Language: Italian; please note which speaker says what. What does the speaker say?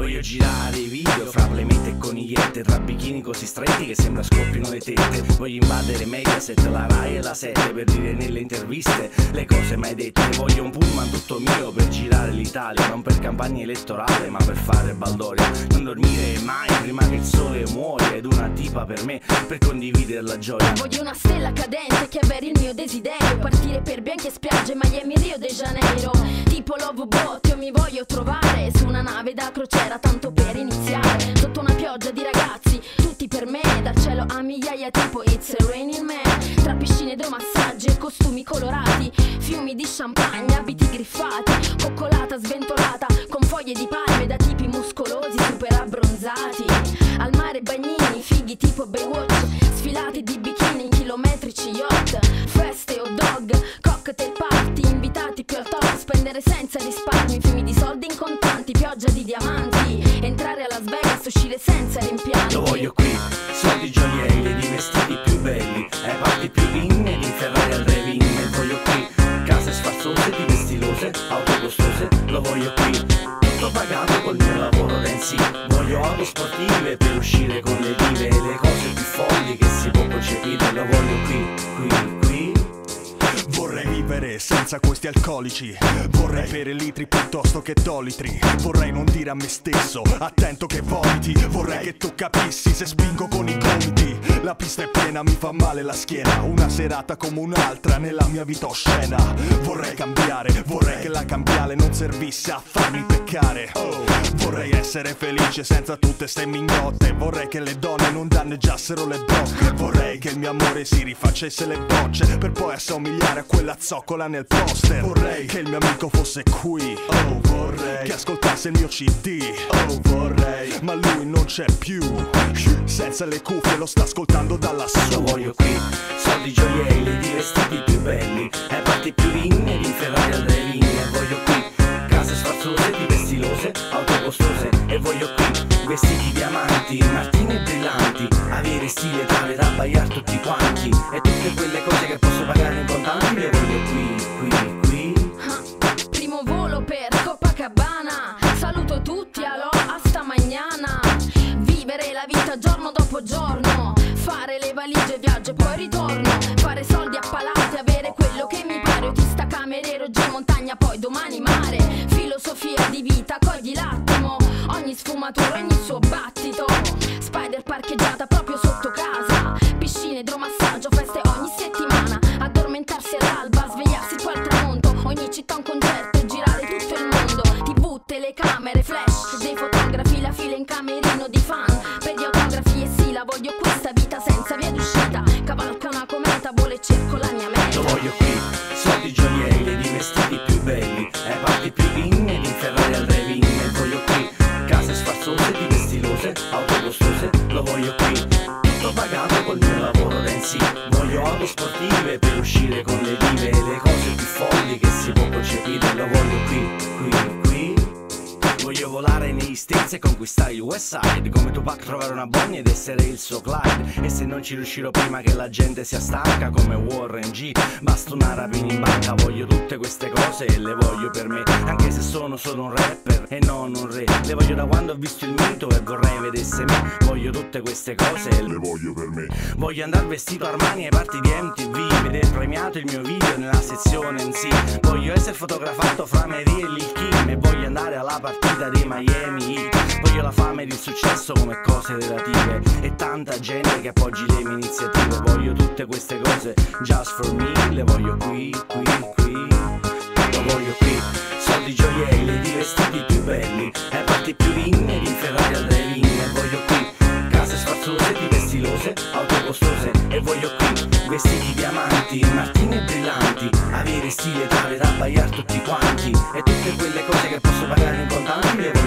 Speaker 1: Voglio girare i video fra playmate e conigliette, tra bikini così stretti che sembra scoppino le tette. Voglio invadere Mediaset, la Rai e la 7 per dire nelle interviste le cose mai dette. Voglio un pullman tutto mio per girare l'Italia, non per campagna elettorale ma per fare baldoria. Non dormire mai prima che il sole muoia, ed una tipa per me per condividere la gioia.
Speaker 2: Voglio una stella cadente che avveri il mio desiderio, partire per bianche spiagge Miami, Rio de Janeiro. Tipo Love Boat io mi voglio trovare su una nave da crociera, tanto per iniziare, sotto una pioggia di ragazzi tutti per me, dal cielo a migliaia tipo It's a Raining Man. Tra piscine, idromassaggi e costumi colorati, fiumi di champagne, abiti griffati, coccolata sventolata con foglie di palme da tipi muscolosi super abbronzati. Al mare bagnini, fighi tipo Baywatch, sfilati di bikini in chilometrici yacht, feste, hot dog, cocktail party, invitati più al top, spendere senza risparmi, fiumi di soldi in contanti, pioggia di diamanti, entrare a Las Vegas, uscire senza rimpianti.
Speaker 1: Lo voglio qui, soldi gioielli, di vestiti più belli, ai parti più in e di Ferrari al driving. E voglio qui, case sfarzose, di vestilose, auto costose. Lo voglio qui, tutto pagato col mio lavoro Renzi. Voglio auto sportive per uscire con le dive, e le cose più folli che si può concepire. Lo voglio qui, qui, qui.
Speaker 3: Vorrei vivere senza questi alcolici, vorrei bere litri piuttosto che dolitri. Vorrei non dire a me stesso, attento che vomiti. Vorrei che tu capissi se spingo con i gomiti. La pista è piena, mi fa male la schiena, una serata come un'altra nella mia vita oscena. Vorrei cambiare, vorrei che la cambiale non servisse a farmi peccare. Vorrei essere felice senza tutte ste mignotte. Vorrei che le donne non danneggiassero le brocche. Vorrei che il mio amore si rifacesse le docce per poi assomigliare a quella zoccola nel poster. Vorrei che il mio amico fosse qui, vorrei che ascoltasse il mio CD, vorrei, ma lui non c'è più, senza le cuffie lo sta ascoltando da lassù.
Speaker 1: Lo voglio qui, soldi gioielli, di vestiti più belli, ai parti più in e di Ferrari al driving. E voglio qui, case sfarzose, di vestilose, auto costose. E voglio qui, vestiti diamanti, martini e brillanti, avere stile tale da abbaiar tutti quanti, e tutte quelle cose che posso pagare in contanti. Le voglio qui, qui, qui.
Speaker 2: Primo volo per Copacabana, saluto tutti, alò, hasta mañana. Vivere la vita giorno dopo giorno, fare le valigie, viaggio e poi ritorno, fare soldi a palate, avere quello che mi pare. Autista, cameriero, giù in montagna, poi domani mare. Filosofia di vita, cogli l'attimo, ogni sfumatura, ogni suo battito. Spider parcheggiata proprio sotto casa, piscine, idromassaggio, feste ogni settimana. Addormentarsi all'alba, svegliarsi poi al tramonto, ogni città un concerto e girare tutto il mondo. TV, telecamere, flash, dei fotografi, la fila in camerino di fan per gli autografi. E sì, la voglio questa vita senza via d'uscita, cavalca una cometa, vola e cerco la mia meta.
Speaker 1: Lo voglio qui, soldi gioielli, di vestiti più belli, ai parti più in e di Ferrari al driving. E voglio qui, case sfarzose, di vestilose, auto costose. Lo voglio qui, tutto pagato col mio lavoro Renzi. Voglio auto sportive per uscire con le dive, e le cose più folli che si può concepire. Lo voglio qui, qui, qui. Voglio volare negli States e conquistare il West Side, come Tupac trovare una Bonnie ed essere il suo Clyde. E se non ci riuscirò prima che la gente sia stanca come Warren G, basta una rapina in banca. Voglio tutte queste cose e le voglio per me, anche se sono solo un rapper e non un re. Le voglio da quando ho visto il mito e vorrei vedesse me. Voglio tutte queste cose e le voglio per me. Voglio andare vestito Armani ai party di MTV, vedere premiato il mio video nella sezione MC. Voglio essere fotografato fra Mary e Lil Kim, e voglio andare alla partita dei Miami Heat. Voglio la fame ed il successo come cose relative, e tanta gente che appoggi le mie iniziative. Voglio tutte queste cose just for me. Le voglio qui, qui, qui. Lo voglio qui, soldi gioielli, di vestiti più belli, ai parti più in e di Ferrari al driving. E voglio qui, case sfarzose, di vestilose, auto costose. E voglio qui, vestiti diamanti, martini e brillanti, avere stile tale da abbaiar tutti quanti, e tutte quelle cose che posso pagare in contanti.